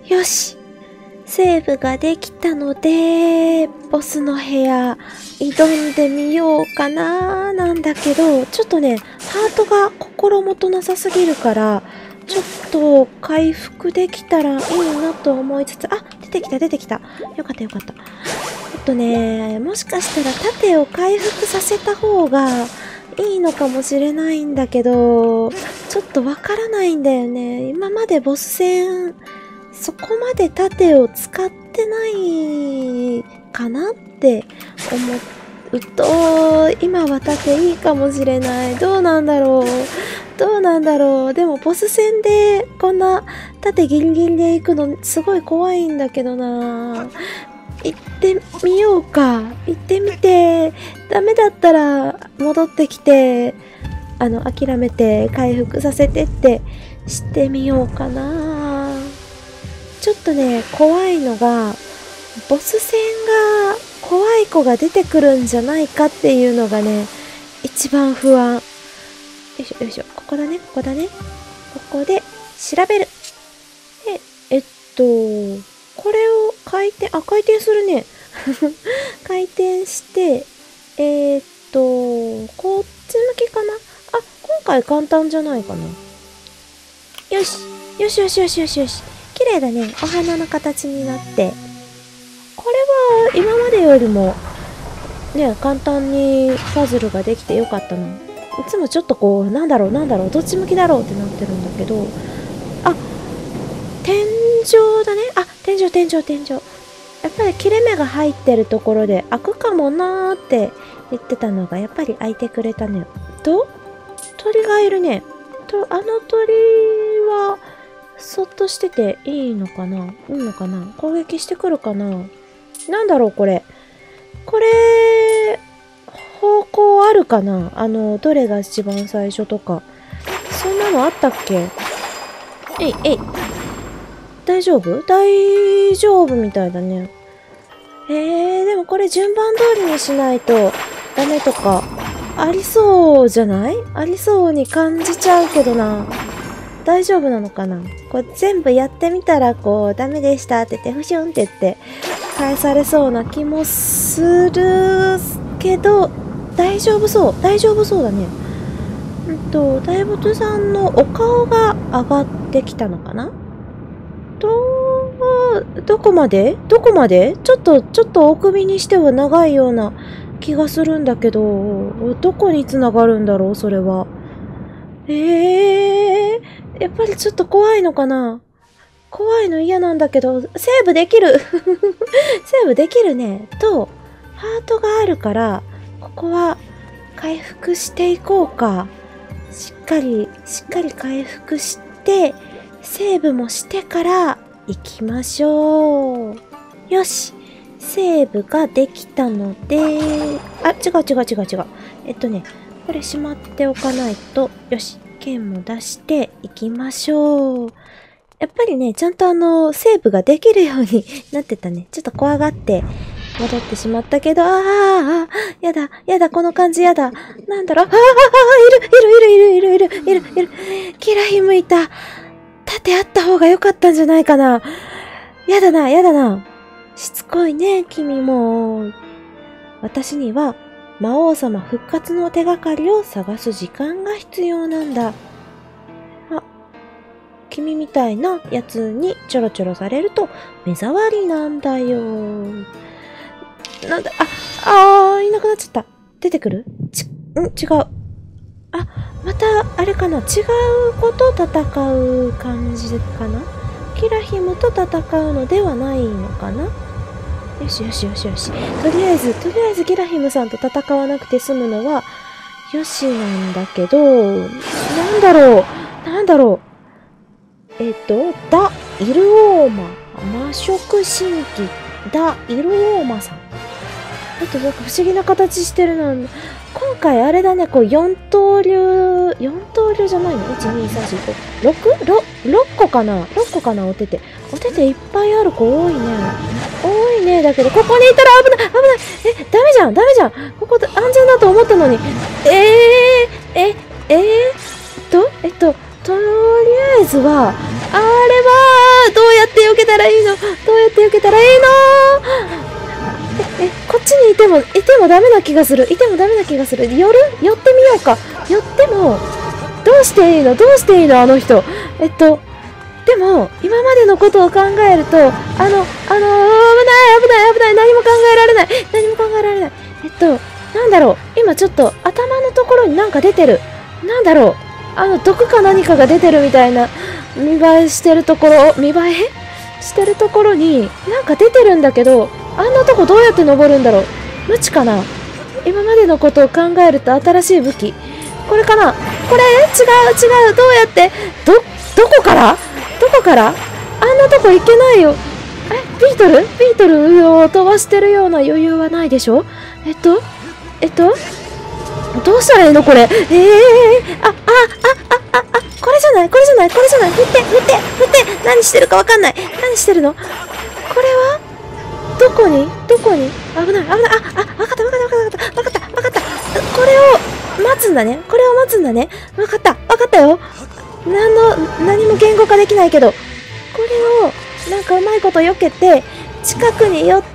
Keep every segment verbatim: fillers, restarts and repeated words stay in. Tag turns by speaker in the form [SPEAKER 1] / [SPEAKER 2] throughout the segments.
[SPEAKER 1] よし。セーブができたので、ボスの部屋、挑んでみようかな。なんだけど、ちょっとね、ハートが心もとなさすぎるから、ちょっと回復できたらいいなと思いつつ、あ、出てきた出てきた。よかったよかった。えっとね、もしかしたら盾を回復させた方がいいのかもしれないんだけど、ちょっとわからないんだよね。今までボス戦、そこまで盾を使ってないかなって思うと、今は盾いいかもしれない。どうなんだろう。どうなんだろう。でもボス戦でこんな盾ギリギリで行くのすごい怖いんだけどな。行ってみようか。行ってみて、ダメだったら戻ってきて、あの、諦めて回復させてってしてみようかな。ちょっとね、怖いのが、ボス戦が怖い子が出てくるんじゃないかっていうのがね、一番不安。よいしょよいしょ。ここだね、ここだね。ここで調べる。で、えっと、これを回転、あ、回転するね。回転して、えー、っと、こっち向きかな。あ、今回簡単じゃないかな。よし。よしよしよしよしよし。綺麗だね。お花の形になって。これは今までよりも、ね、簡単にパズルができてよかったな。いつもちょっとこう、なんだろうなんだろう、どっち向きだろうってなってるんだけど、あ、天井だね。あ、天井天井天井。やっぱり切れ目が入ってるところで開くかもなーって言ってたのがやっぱり開いてくれたね。と鳥がいるね。と、あの鳥は、そっとしてていいのかないいのかな攻撃してくるかな。なんだろうこれ。これ、方向あるかな。あの、どれが一番最初とか。そんなのあったっけ。えい、えい。大丈夫大丈夫みたいだね。えー、でもこれ順番通りにしないとダメとかありそうじゃない？ありそうに感じちゃうけどな。大丈夫なのかな。こう全部やってみたらこうダメでしたって言ってふしゅんって言って返されそうな気もするけど大丈夫そう大丈夫そうだね。うんと大仏さんのお顔が上がってきたのかな。とどこまでどこまでちょっとちょっとお首にしては長いような気がするんだけどどこに繋がるんだろうそれは。えー、やっぱりちょっと怖いのかな。怖いの嫌なんだけど、セーブできるセーブできるね。と、ハートがあるから、ここは回復していこうか。しっかり、しっかり回復して、セーブもしてから行きましょう。よし。セーブができたので、あ、違う違う違う違う。えっとね、これしまっておかないと、よし。剣も出していきましょう。やっぱりね、ちゃんとあの、セーブができるようになってたね。ちょっと怖がって戻ってしまったけど、あーあー、やだ、やだ、この感じやだ。なんだろう、あーあー、いる、いる、いる、いる、いる、いる、いる、いる。キラヒムいた。盾あった方が良かったんじゃないかな。やだな、やだな。しつこいね、君も。私には、魔王様復活の手がかりを探す時間が必要なんだ。あ、君みたいなやつにちょろちょろされると目障りなんだよ。なんだ、あ、あー、いなくなっちゃった。出てくる？ち、ん、違う。あ、また、あれかな。違う子と戦う感じかな。キラヒムと戦うのではないのかな。よしよしよしよし。とりあえず、とりあえずギラヒムさんと戦わなくて済むのは、よしなんだけど、なんだろうなんだろうえっと、ダ・イルオーマ、魔食神器、ダ・イルオーマさん。あとなんか不思議な形してるな。今回あれだね、こう四刀流、四刀流じゃないの ?いち、に、さん、よん、ご、ろく、ろく、ろっこかな ?ろっ 個かなお手手。お手手いっぱいある子多いね。多いね。だけど、ここにいたら危ない危ないえ、ダメじゃんダメじゃんここ安全だと思ったのに。えー、え、えー、と、えっと、とりあえずは、あれは、どうやって避けたたらいいの？どうやって避けたらいいの？え、え、こっちにいても、いてもダメな気がする。いてもダメな気がする。寄る？寄ってみようか。寄っても、どうしていいの？どうしていいのあの人。えっと、でも、今までのことを考えると、あの、あのー、危ない、危ない、危ない、何も考えられない。何も考えられない。えっと、なんだろう。今ちょっと頭のところになんか出てる。なんだろう。あの、毒か何かが出てるみたいな、見栄えしてるところ、見栄えしてるところに、なんか出てるんだけど、あんなとこどうやって登るんだろう。無知かな？今までのことを考えると新しい武器。これかな？これ？違う、違う。どうやって？ど、どこから？どこから？あんなとこ行けないよ。え、ビートル？ビートルを飛ばしてるような余裕はないでしょ？えっと、えっと、どうしたらいいのこれ？えー、あ、あ、あ、あ、あ、あ、これじゃない？これじゃない？これじゃない？振って、振って、振って、何してるかわかんない。何してるの？これはどこに？どこに？危ない、危ない、あ、あ、わかった、わかった、わかった、わかった、わかった。これを待つんだね。これを待つんだね。わかった、わかったよ。何の、何も言語化できないけど、これを、なんかうまいこと避けて、近くに寄って、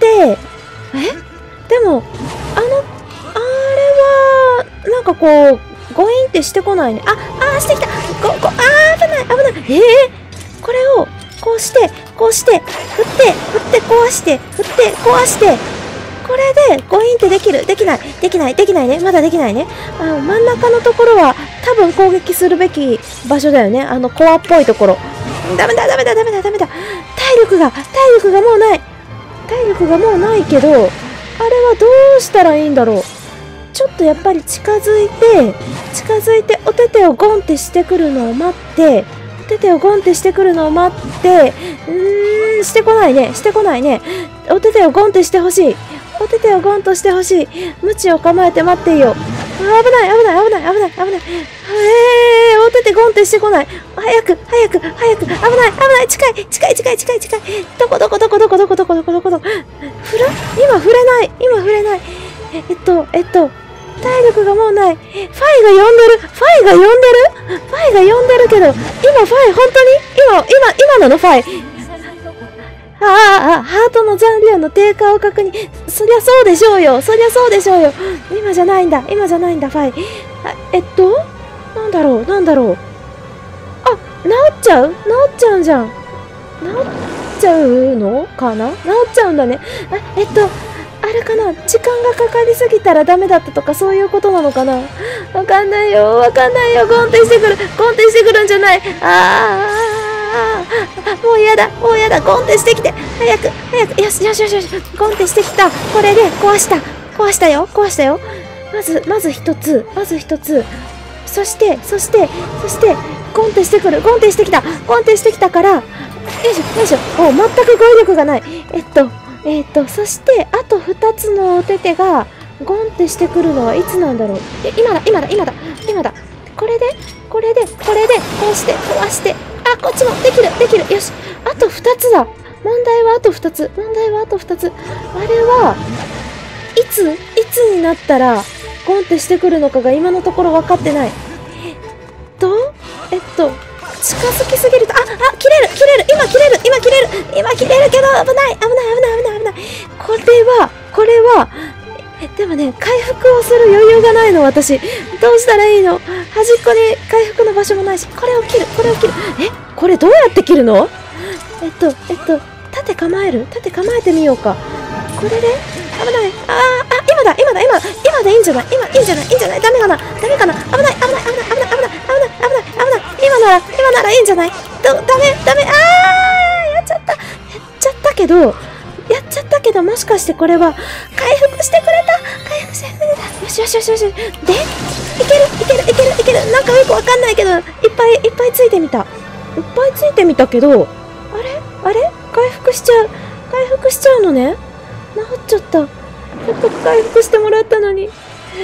[SPEAKER 1] え？でも、あの、あれは、なんかこう、ゴインってしてこないね。あ、あー、してきた。こ、こ、あー、危ない、危ない。えー、これを、こうして、こうして、振って、振って壊して、振って壊して、これでゴインってできる？できない？できない？できないね？まだできないね。あの、真ん中のところは、多分攻撃するべき場所だよね。あの、コアっぽいところ。ダメだ、ダメだ、ダメだ、ダメだ。体力が、体力がもうない。体力がもうないけど、あれはどうしたらいいんだろう。ちょっとやっぱり近づいて、近づいて、お手手をゴンってしてくるのを待って、お手手をゴンってしてくるのを待って、うーん、してこないね、してこないね。お手手をゴンってしてほしい。お手手をゴンとしてほしい。鞭を構えて待っていよう。危ない、危ない、危ない、危ない、危ない。えー、お手手ゴンってしてこない。早く、早く、早く。危ない、危ない、近い、近い、近い、近い、近い。どこ、どこ、どこ、どこ、どこ、どこ、どこ、どこ、どこ。振る？今振れない。今振れない。えっと、えっと、体力がもうない。ファイが呼んでる。ファイが呼んでる。ファイが呼んでるけど、今ファイ、本当に今、今、今なのファイ。ああ、あ、ハートの残量の低下を確認。そりゃそうでしょうよ。そりゃそうでしょうよ。今じゃないんだ。今じゃないんだ、ファイ。あ、えっとなんだろう、なんだろう。あ、治っちゃう？治っちゃうんじゃん。治っちゃうのかな？治っちゃうんだね。あ、えっと、あれかな？時間がかかりすぎたらダメだったとかそういうことなのかな？わかんないよ、わかんないよ。ゴンってしてくる。ゴンってしてくるんじゃない。ああ。もう嫌だ、もう嫌だ、ゴンってしてきて、早く、早く、よし、よし、よし、よし、ゴンってしてきた。これで壊した、壊したよ、壊したよ。まず、まず一つ、まず一つ。そして、そして、そして、ゴンってしてくる、ゴンってしてきた、ゴンってしてきたから、よいしょ、よいしょ、お、全く語彙力がない。えっと、えっと、そして、あと二つのお手手が、ゴンってしてくるのはいつなんだろう。え、今だ、今だ、今だ、今だ。これで、これで、これで、こうして、壊して、あ、こっちもできる、できる。よし。あと二つだ。問題はあと二つ。問題はあと二つ。あれは、いつ、いつになったら、ゴンってしてくるのかが今のところ分かってない。えっと、えっと、近づきすぎると、あ、あ、切れる、切れる、今切れる、今切れる、今切れるけど、危ない、危ない、危ない、危ない、危ない。これは、これは、でもね、回復をする余裕がないの、私。どうしたらいいの？端っこに回復の場所もないし、これを切る、これを切る。え？これどうやって切るの？えっと、えっと、縦構える？縦構えてみようか。これで？危ない。あー、あ、今だ、今だ、今だ、今でいいんじゃない？今、いいんじゃない？いいんじゃない？ダメかな？ダメかな？危ない、危ない、危ない、危ない、危ない、危ない、危ない、危ない。今なら、今ならいいんじゃない？ど、ダメ、ダメ、あー、やっちゃった。やっちゃったけど、やっちゃったけど、もしかしてこれは、回復してくれた！回復してくれた！よしよしよしよし。で、いけるいけるいけるいける！なんかよくわかんないけど、いっぱいいっぱいついてみた。いっぱいついてみたけど、あれあれ回復しちゃう。回復しちゃうのね。治っちゃった。せっかく回復してもらったのに。えー、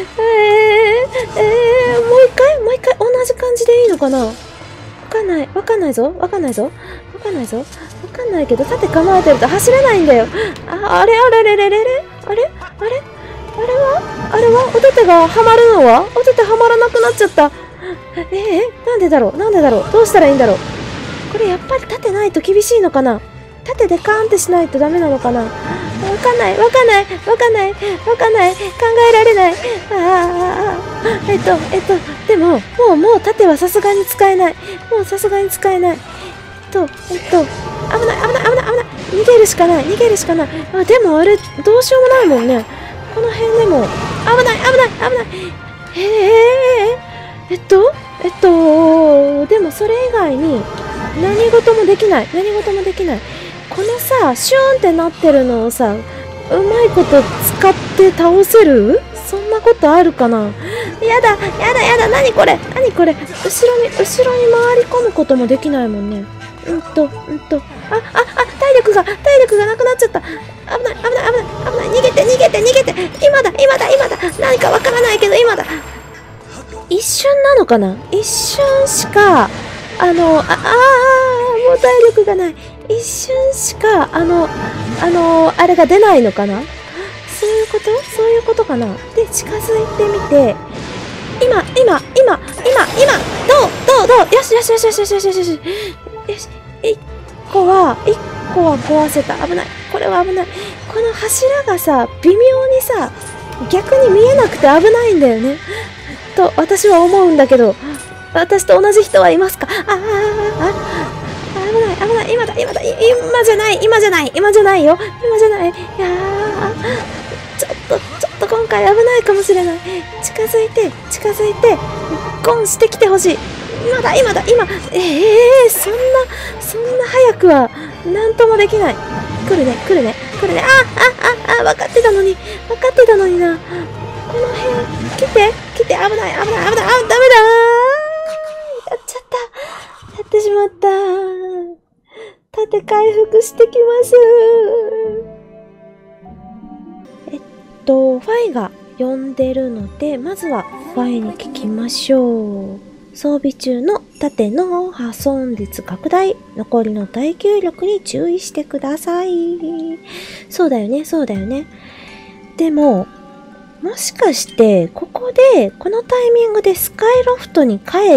[SPEAKER 1] えー、もう一回もう一回同じ感じでいいのかな？わかんない。わかんないぞ。わかんないぞ。わかんないぞ。わかんないけど、縦構えてると走れないんだよ。あ、あれあれれれれれあれあれあれはあれはお手手がはまるのはお手手はまらなくなっちゃった。えー、なんでだろうなんでだろうどうしたらいいんだろうこれやっぱり縦ないと厳しいのかな縦でカーンってしないとダメなのかな。わかんない、わかんない、わかんない、わかんない、考えられない。ああ、えっと、えっと、でも、もう、もう縦はさすがに使えない。もうさすがに使えない。えっと、えっと、危ない、危ない、危ない、危ない。逃げるしかない、逃げるしかない。あ、でもあれ、どうしようもないもんね。この辺でも、危ない、危ない、危ない。へえ、えっと、えっと、でもそれ以外に何事もできない。何事もできない。このさ、シューンってなってるのをさ、うまいこと使って倒せる？そんなことあるかな？やだ、やだ、やだ、なにこれ？なにこれ？後ろに、後ろに回り込むこともできないもんね。うんと、うんと、あ、あ、あ、体力が、体力がなくなっちゃった。危ない、危ない、危ない、危ない。逃げて、逃げて、逃げて。今だ、今だ、今だ。何かわからないけど、今だ。一瞬なのかな？一瞬しか、あの、あ、あー、もう体力がない。一瞬しか、あの、あの、あれが出ないのかな？そういうこと？そういうことかな？で、近づいてみて、今、今、今、今、今、どうどうどうよしよしよしよしよしよしよしよし。よし、一個は、一個は壊せた。危ない。これは危ない。この柱がさ、微妙にさ、逆に見えなくて危ないんだよね。と、私は思うんだけど、私と同じ人はいますか？ああ、あ、危ない、危ない、今だ、今だ、今じゃない、今じゃない、今じゃないよ。今じゃない。いやー、ちょっと、ちょっと今回危ないかもしれない。近づいて、近づいて、ゴンしてきてほしい。今だ、今だ、今。ええー、そんな、そんな早くは、なんともできない。来るね、来るね、来るね。あ、あ、あ、あ、分かってたのに、分かってたのにな。この辺、来て、来て、危ない、危ない、危ない、あ、ダメだー。やっちゃった。やってしまった。盾回復してきます。えっと、ファイが呼んでるので、まずはファイに聞きましょう。装備中の盾の破損率拡大、残りの耐久力に注意してください。そうだよね、そうだよね。でも、もしかして、ここで、このタイミングでスカイロフトに帰って、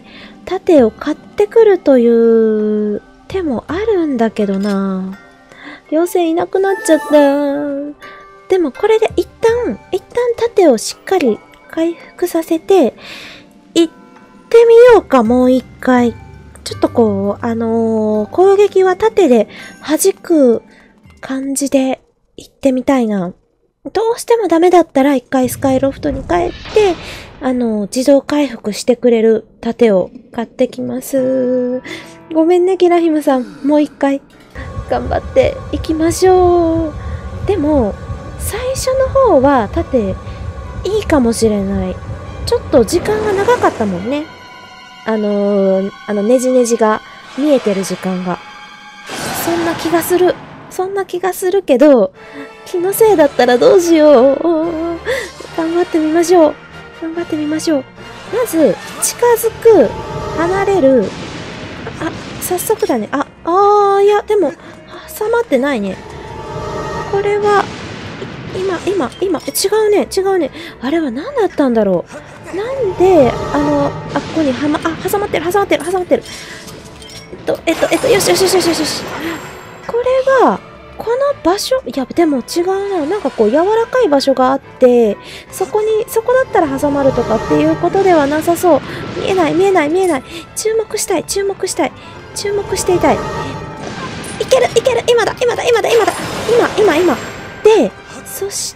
[SPEAKER 1] 盾を買ってくるという手もあるんだけどな。妖精いなくなっちゃった。でもこれで一旦、一旦盾をしっかり回復させて、行ってみようか、もう一回。ちょっとこう、あのー、攻撃は盾で弾く感じで行ってみたいな。どうしてもダメだったら一回スカイロフトに帰って、あの、自動回復してくれる盾を買ってきます。ごめんね、キラヒムさん。もう一回頑張っていきましょう。でも、最初の方は盾いいかもしれない。ちょっと時間が長かったもんね。あのー、あのねじねじが見えてる時間が。そんな気がする。そんな気がするけど、気のせいだったらどうしよう。頑張ってみましょう。頑張ってみましょう。まず、近づく、離れる。あ、早速だね。あ、あー、いや、でも、挟まってないね。これは、今、今、今、違うね、違うね。あれは何だったんだろう。なんで、あの、あ、ここにはま、あ、挟まってる、挟まってる、挟まってる。えっと、えっと、えっと、よしよしよしよしよし。これは、この場所、いや、でも違うな。なんかこう、柔らかい場所があって、そこに、そこだったら挟まるとかっていうことではなさそう。見えない、見えない、見えない。注目したい、注目したい。注目していたい。いける、いける、今だ、今だ、今だ、今だ。今、今、今。で、そして、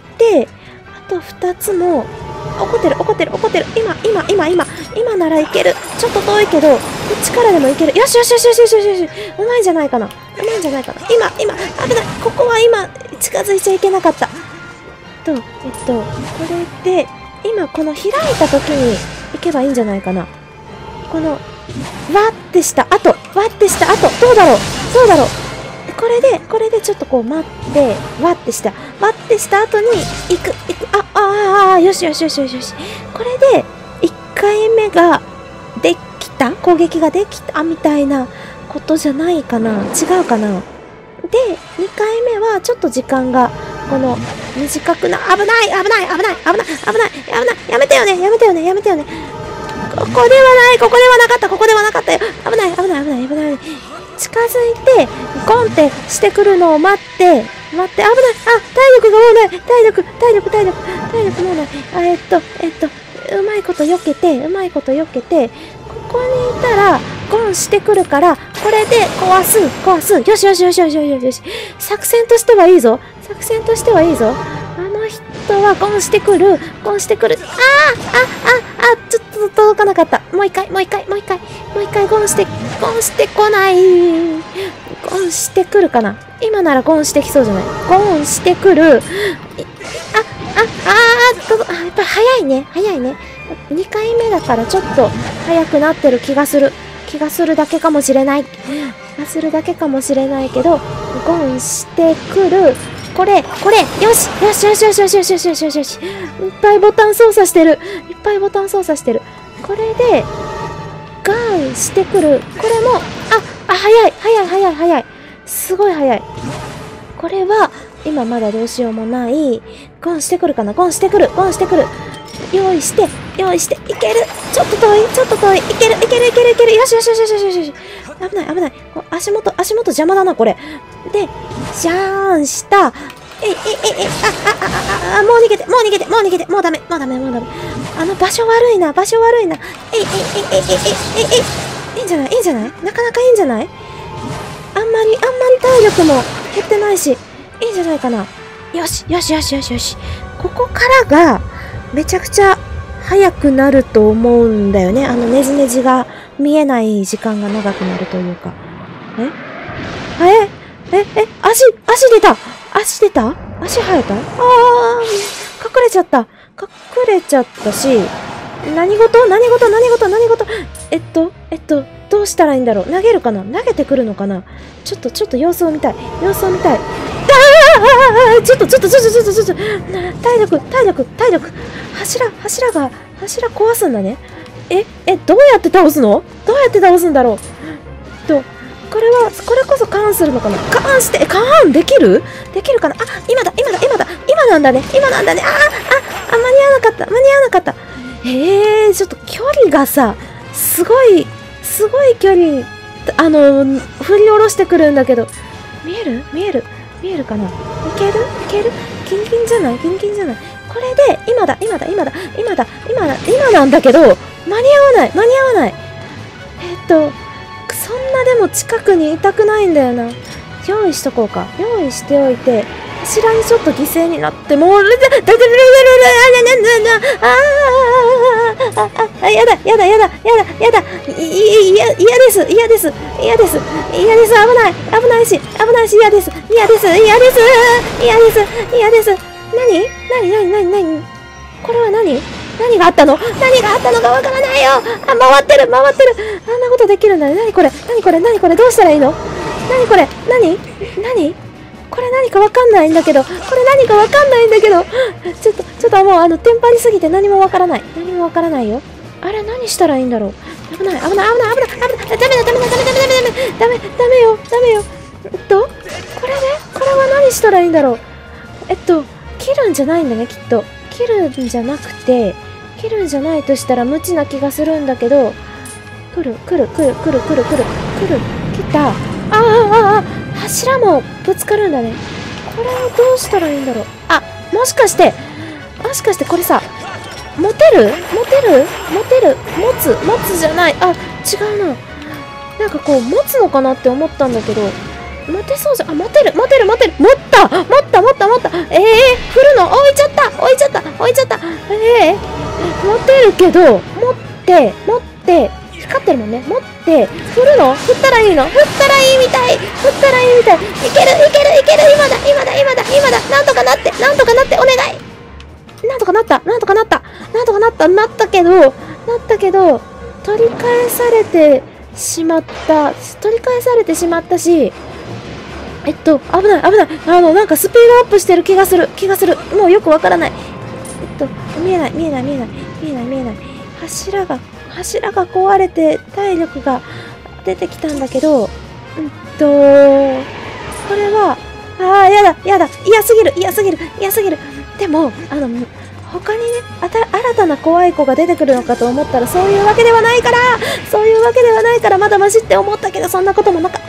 [SPEAKER 1] あと二つも、怒ってる、怒ってる、怒ってる。今、今、今、今。今ならいける。ちょっと遠いけど、こっちからでもいける。よしよしよしよしよしよしよし。うまいんじゃないかな。うまいんじゃないかな。今、今、危ない。ここは今、近づいちゃいけなかった。と、えっと、これで、今この開いた時に行けばいいんじゃないかな。この、わってした後、わってした後、どうだろうどうだろうこれで、これでちょっとこう待って、わってした。わってした後に、行く、行く、あ、ああ、よしよしよしよしよし。これで、いっかいめができた攻撃ができたみたいなことじゃないかな違うかなで、にかいめはちょっと時間が、この、短くな、危ない危ない危ない危ない危ない危ないやめてよねやめてよねやめてよねここではないここではなかったここではなかったよ危ない危ない危ない危ない近づいて、ゴンってしてくるのを待って、待って、危ない。あ、体力がもうない。体力、体力、体力、体力もうない。あ、えっと、えっと、うまいこと避けて、うまいこと避けて、ここにいたら、ゴンしてくるから、これで壊す、壊す。よしよしよしよしよしよし。作戦としてはいいぞ。作戦としてはいいぞ。あの人はゴンしてくる。ゴンしてくる。あーあ、あ、あ、ちょっと届かなかった。もう一回、もう一回、もう一回。もう一回ゴンして、ゴンしてこない。ゴンしてくるかな。今ならゴンしてきそうじゃない。ゴンしてくる。あ、あ、あーっと、あ、やっぱ早いね。早いね。にかいめだからちょっと早くなってる気がする。気がするだけかもしれない。気がするだけかもしれないけど、ゴンしてくる。これ、これ、よしよしよしよしよしよしよしよしよしよし。いっぱいボタン操作してる。いっぱいボタン操作してる。これで、ガンしてくる。これも、あ、あ、早い、早い、早い、早い。すごい早い。これは、今まだどうしようもない。ゴンしてくるかな、ゴンしてくる、ゴンしてくる。用意して、用意して、いける。ちょっと遠い、ちょっと遠い。いける、いける、いける、いける。よしよしよしよしよしよし。危ない、危ない。足元、足元邪魔だな、これ。で、ジャーンした。えい、えい、えい、あ、あ、あ、あ、あ、もう逃げて、もう逃げて、もう逃げて、もうダメ、もうダメ、もうダメ。あの、場所悪いな、場所悪いな。えい、えい、えい、えい、えい、えい、えい。いいんじゃない、いいんじゃない、なかなかいいんじゃない、あんまり、あんまり体力も減ってないし、いいんじゃないかな。よし、よし、よし、よし、よし。ここからが、めちゃくちゃ早くなると思うんだよね。あのネジネジが見えない時間が長くなるというか。ええええ足、足出た足出た足生えた、ああー、隠れちゃった。隠れちゃったし、何事何事何事何事えっと、えっと、どうしたらいいんだろう、投げるかな、投げてくるのかな、ちょっと、ちょっと様子を見たい。様子を見たい。ああ、ちょっと、ちょっと、ちょっと、ちょっと、ちょっと、体力、体力、体力。柱、柱が、柱壊すんだね。え、え、どうやって倒すの？どうやって倒すんだろう。と、これは、これこそカーンするのかな、カーンして、え、カーンできる？できるかなあ、今だ、今だ、今だ、今なんだね、今なんだね。ああ、あ、間に合わなかった、間に合わなかった。えー、ちょっと距離がさ、すごい、すごい距離、あの、振り下ろしてくるんだけど、見える？見える？見えるかな、いける？いける？キンキンじゃない？キンキンじゃない？これで、今だ、今だ、今だ、今だ、今だ、今なんだけど、間に合わない、間に合わない。えっと、そんなでも近くにいたくないんだよな。用意しとこうか。用意しておいて、柱にちょっと犠牲になっても、ああ、やだ、やだ、やだ、やだ、やだ、いや、嫌です、嫌です、嫌です、嫌です、危ない、危ないし、危ないし、嫌です、嫌です、嫌です、嫌です、嫌です。何？何？何？何？何？これは何？何があったの？何があったのかわからないよ。あ、回ってる、回ってる。あんなことできるんだね。何これ？何これ？何これ？どうしたらいいの？何これ？何？何？これ何かわかんないんだけど。これ何かわかんないんだけど。ちょっと、ちょっともうあの、テンパりすぎて何もわからない。何もわからないよ。あれ何したらいいんだろう。危ない、危ない、危ない、危ない、危ない。ダメだ、ダメだ、ダメだ、ダメだ、ダメだ、ダメ、ダメ、ダメよ、ダメよ。えっと、これね、これは何したらいいんだろう。えっと、切るんじゃないんだね、きっと。切るんじゃなくて、切るんじゃないとしたら無知な気がするんだけど、来る、来る、来る、来る、来る、来る、来る、来た。ああ、ああ、柱もぶつかるんだね。これをどうしたらいいんだろう。あ、もしかして、もしかしてこれさ、持てる？持てる？持てる？持つ？持つじゃない。あ、違うな。なんかこう、持つのかなって思ったんだけど、持てそうじゃん。あ、持てる、持てる、持てる、持った持った持った持ったええー、振るの置いちゃった置いちゃった置いちゃったええー、持てるけど、持って、持って、光ってるもんね。持って、振るの振ったらいいの振ったらいいみたい振ったらいいみたいいけるいけるいける今だ今だ今だ今だなんとかなってなんとかなってお願いなんとかなったなんとかなったなんとかなったなったけど、なったけど、取り返されてしまった。取り返されてしまったし、えっと、危ない、危ない。あの、なんかスピードアップしてる気がする、気がする。もうよくわからない。えっと、見えない、見えない、見えない、見えない、見えない。柱が、柱が壊れて体力が出てきたんだけど、うんと、これは、ああ、やだ、やだ、嫌すぎる、嫌すぎる、嫌すぎる。でも、あの、他にね、あた、新たな怖い子が出てくるのかと思ったら、そういうわけではないから、そういうわけではないから、まだマシって思ったけど、そんなこともなかった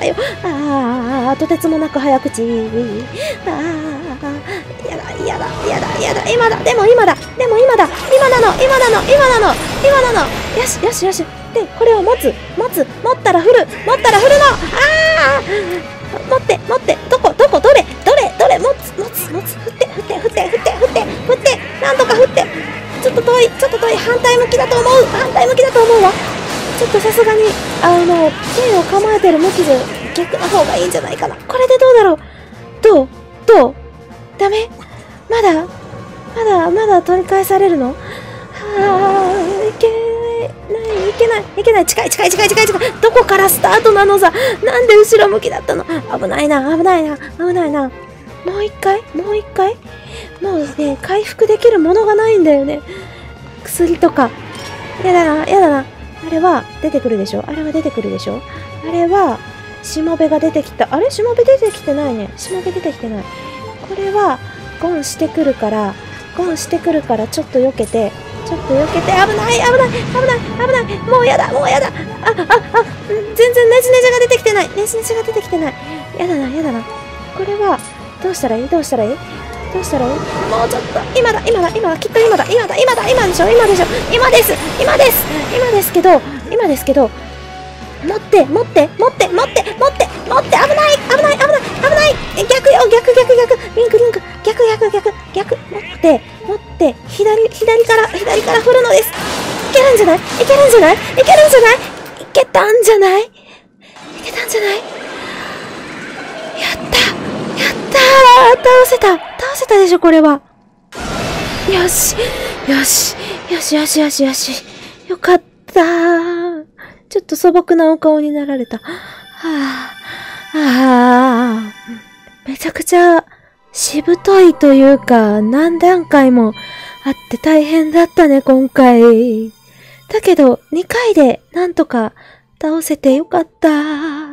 [SPEAKER 1] よ。ああ、とてつもなく早口。ああ、やだ、やだ、やだ、やだ、今だ、でも今だ、でも今だ、今なの、今なの、今なの、今なの。よし、よし、よし。で、これを持つ、持つ、持ったら振る、持ったら振るの。ああ、持って、持って、どこ、どこ、どれ、どれ、どれ、持つ、持つ、持つ、振って、振って、振って、振って、振って、振って、なんとか振って。ちょっと遠い、ちょっと遠い、反対向きだと思う、反対向きだと思うわ。ちょっとさすがに、あの、剣を構えてる向きで逆の方がいいんじゃないかな。これでどうだろう。どうどうダメまだまだ、まだ取り返されるの？はぁ、いけない、いけない、いけない、近い、近い、近い、近い、近い。どこからスタートなのさ。なんで後ろ向きだったの？危ないな、危ないな、危ないな。もう一回もう一回もうね、回復できるものがないんだよね。薬とか。やだな、やだな。あれは出てくるでしょ？あれは出てくるでしょ？あれは、しもべが出てきた。あれしもべ出てきてないね。しもべ出てきてない。これは、ゴンしてくるから、ゴンしてくるからちょっと避けて、ちょっと避けて、危ない、危ない、危ない、危ない、もうやだ、もうやだ。あ、あ、あ、全然ネジネジが出てきてない。ネジネジが出てきてない。やだな、やだな。これは、どうしたらいい？どうしたらいい？どうしたらいい？もうちょっと、今だ、今だ、今だ、きっと今だ、今だ、今だ、今でしょ、今でしょ、今です、今です、今ですけど、今ですけど、持って、持って、持って、持って、持って、持って、危ない、危ない、危ない、危ない、逆よ、逆、逆、逆、リンク、リンク、逆、逆、逆、逆、持って、持って、左、左から、左から振るのです。いけるんじゃない？いけるんじゃない？いけるんじゃない？いけたんじゃない？いけたんじゃない？やった、やったー、倒せた、倒せたでしょ、これは。よし、よし、よし、よし、よし、よし、よかったー。ちょっと素朴なお顔になられた。はぁ、あぁ、めちゃくちゃしぶといというか、何段階もあって大変だったね、今回。だけど、にかいでなんとか倒せてよかった。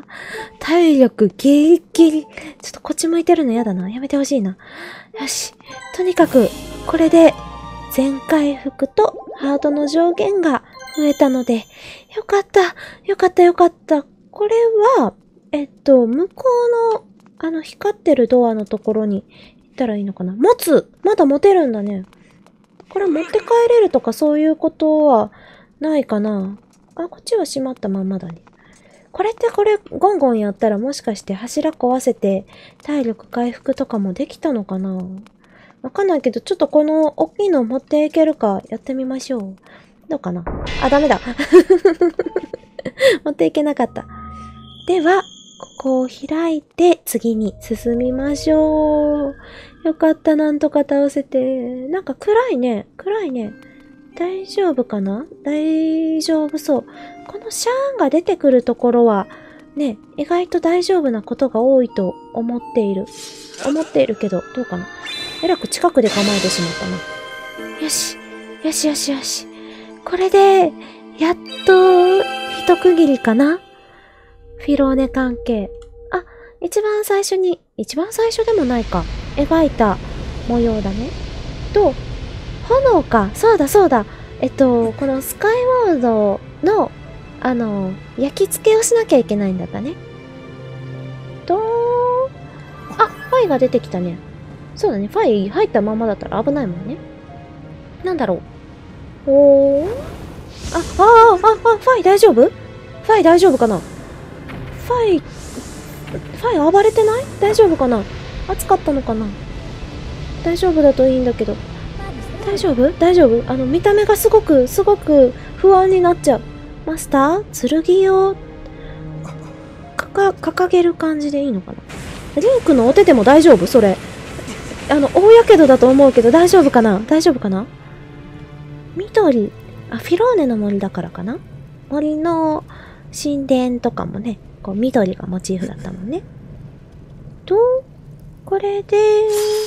[SPEAKER 1] 体力ギリギリ。ちょっとこっち向いてるのやだな。やめてほしいな。よし。とにかく、これで全回復とハートの上限が増えたので、よかった。よかった、よかった。これは、えっと、向こうの、あの、光ってるドアのところに行ったらいいのかな。持つ！まだ持てるんだね。これ持って帰れるとかそういうことはないかな。あ、こっちは閉まったまんまだね。これってこれ、ゴンゴンやったらもしかして柱壊せて体力回復とかもできたのかな。わかんないけど、ちょっとこの大きいの持っていけるかやってみましょう。どうかなあ、ダメだ。持っていけなかった。では、ここを開いて次に進みましょう。よかった、なんとか倒せて。なんか暗いね。暗いね。大丈夫かな？大丈夫そう。このシャーンが出てくるところは、ね、意外と大丈夫なことが多いと思っている。思っているけど、どうかな？えらく近くで構えてしまったな。よし。よしよしよし。これで、やっと、一区切りかな？フィローネ関係。あ、一番最初に、一番最初でもないか。描いた模様だね。と、炎か。そうだそうだ。えっと、このスカイウォードの、あの、焼き付けをしなきゃいけないんだったね。と、あ、ファイが出てきたね。そうだね。ファイ入ったままだったら危ないもんね。なんだろう。おー。あ、あー、あ、あ、ファイ大丈夫？ファイ大丈夫かな？ファイ、ファイ暴れてない？大丈夫かな？暑かったのかな？大丈夫だといいんだけど。大丈夫？大丈夫？あの、見た目がすごく、すごく不安になっちゃう。マスター？剣を、かか、掲げる感じでいいのかな？リンクのお手でも大丈夫？それ。あの、大やけどだと思うけど大丈夫かな？大丈夫かな？緑。あ、フィローネの森だからかな？森の神殿とかもね、こう緑がモチーフだったもんね。と、これで、ん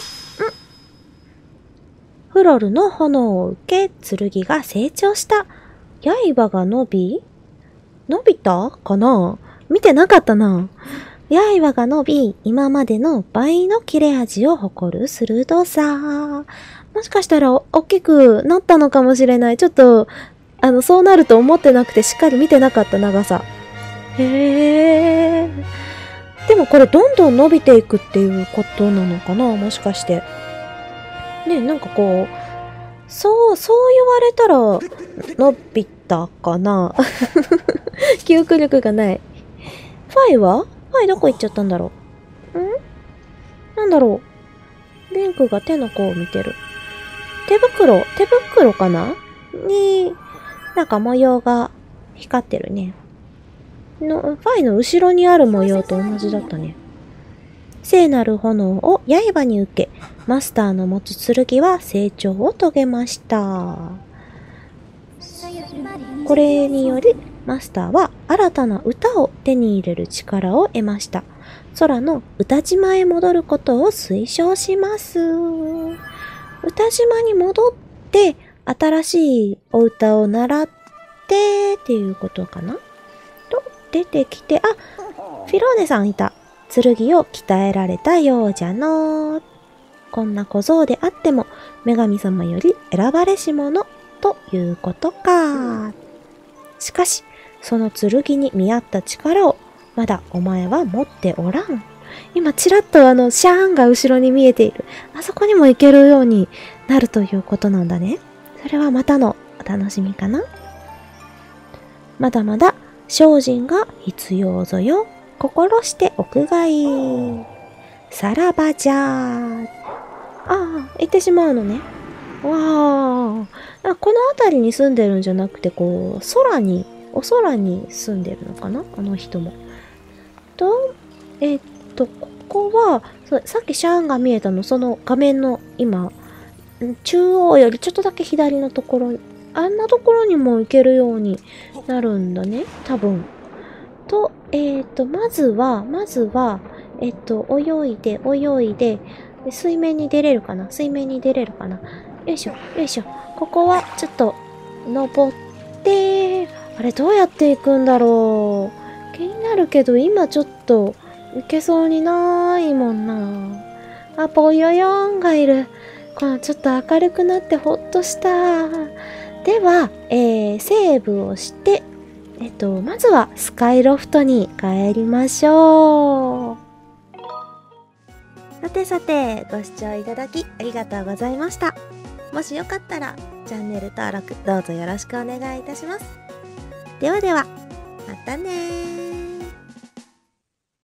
[SPEAKER 1] フロルの炎を受け、剣が成長した。刃が伸び伸びたかな？見てなかったな。刃が伸び、今までの倍の切れ味を誇る鋭さ。もしかしたら大きくなったのかもしれない。ちょっと、あの、そうなると思ってなくてしっかり見てなかった長さ。へー。 でもこれどんどん伸びていくっていうことなのかな、もしかして。ね、なんかこう、そう、そう言われたら、伸びたかな記憶力がない。ファイはファイどこ行っちゃったんだろう。んなんだろう。リンクが手の甲を見てる。手袋、手袋かなに、なんか模様が光ってるね。の、ファイの後ろにある模様と同じだったね。聖なる炎を刃に受け、マスターの持つ剣は成長を遂げました。これにより、マスターは新たな歌を手に入れる力を得ました。空の歌島へ戻ることを推奨します。歌島に戻って、新しいお歌を習ってっていうことかなと、出てきて、あ、フィローネさんいた。剣を鍛えられたようじゃの。こんな小僧であっても、女神様より選ばれし者ということか。しかし、その剣に見合った力を、まだお前は持っておらん。今、ちらっとあの、シャーンが後ろに見えている。あそこにも行けるようになるということなんだね。それはまたのお楽しみかな。まだまだ精進が必要ぞよ。心しておくがいい。さらばじゃー。ああ、行ってしまうのね。わあ。この辺りに住んでるんじゃなくて、こう、空に、お空に住んでるのかなあの人も。と、えっと、ここは、さっきシャーンが見えたの、その画面の今、中央よりちょっとだけ左のところ、あんなところにも行けるようになるんだね。多分。と、えっと、まずは、まずは、えっと、泳いで、泳いで、水面に出れるかな水面に出れるかなよいしょ、よいしょ。ここは、ちょっと、登って、あれ、どうやって行くんだろう。気になるけど、今ちょっと、行けそうにないもんな。あ、ぽよよーんがいる。このちょっと明るくなってほっとした。では、えー、セーブをして、えっと、まずはスカイロフトに帰りましょう。さてさて、ご視聴いただきありがとうございました。もしよかったら、チャンネル登録どうぞよろしくお願いいたします。ではでは、またねー。